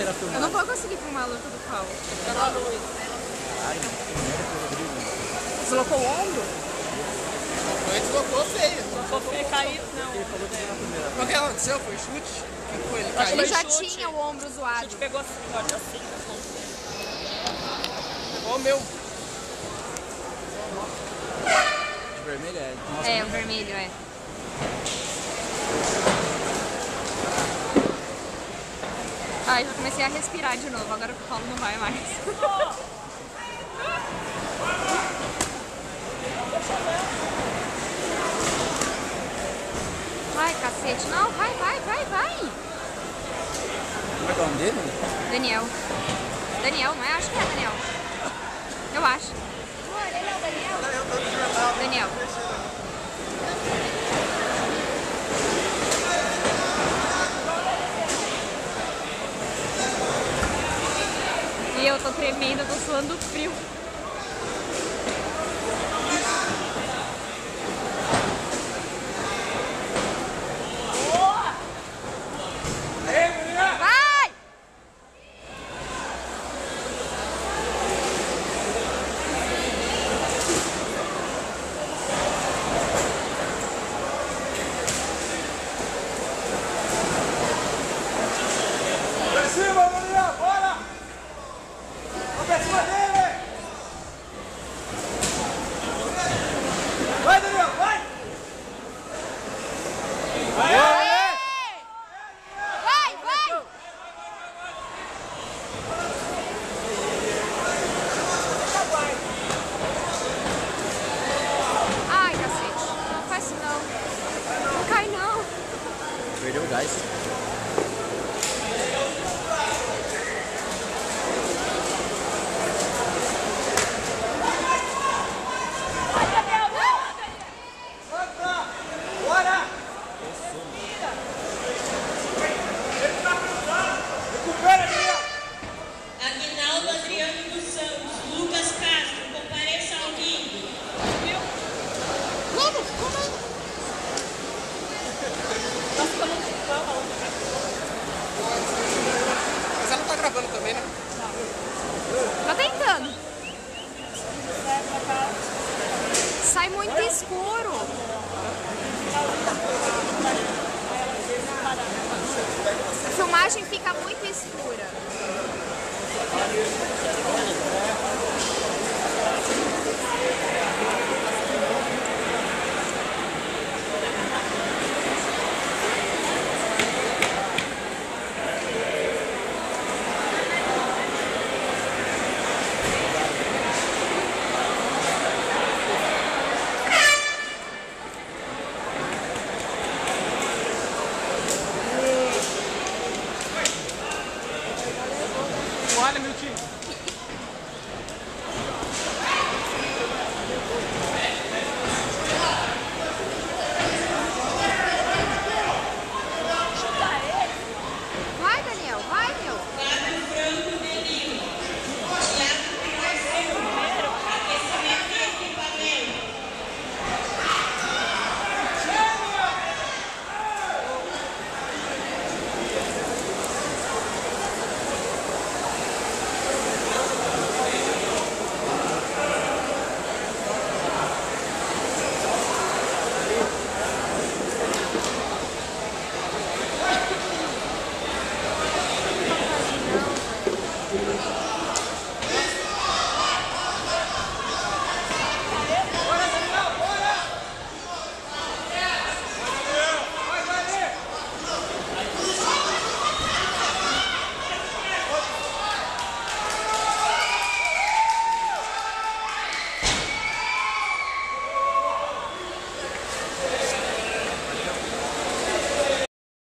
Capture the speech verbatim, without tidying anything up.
tirar filmagem. Eu não vou conseguir filmar a luta do pau. Tá na luz. Caralho, que merda pro Rodrigo. Deslocou o ombro? Foi, deslocou feio. Só foi cair, não. Ele falou que era a primeira. O que aconteceu? Foi chute? O que foi? Ele Acho caiu? Ele Foi já chute. tinha o ombro A zoado. gente pegou assim, olha, assim. Igual o meu. De vermelho é. Nossa, É, o vermelho, é. Ai, já comecei a respirar de novo, agora o colo não vai mais. Vai, cacete. Não, vai, vai, vai, vai. como é que é o nome dele? Daniel. Daniel, não é? Acho que é Daniel. Eu acho. Amor, ele é o Daniel? Daniel. E eu tô tremendo, eu tô suando frio. Vai! Pra cima, Daniel! Bora! Vamos pra cima dele! Vai, Daniel! Vai! Vai! Vai, vai! Ai, cacete. Não faz isso não. Não cai não. Perdeu o gás. Bora! Recupera, Daniel! Aguinaldo Adriano dos Santos, Lucas Castro, compareça ao ringue. Vamos, vamos. Mas ela não tá gravando também, né? Tô tentando. Sai muito escuro. A filmagem fica muito escura.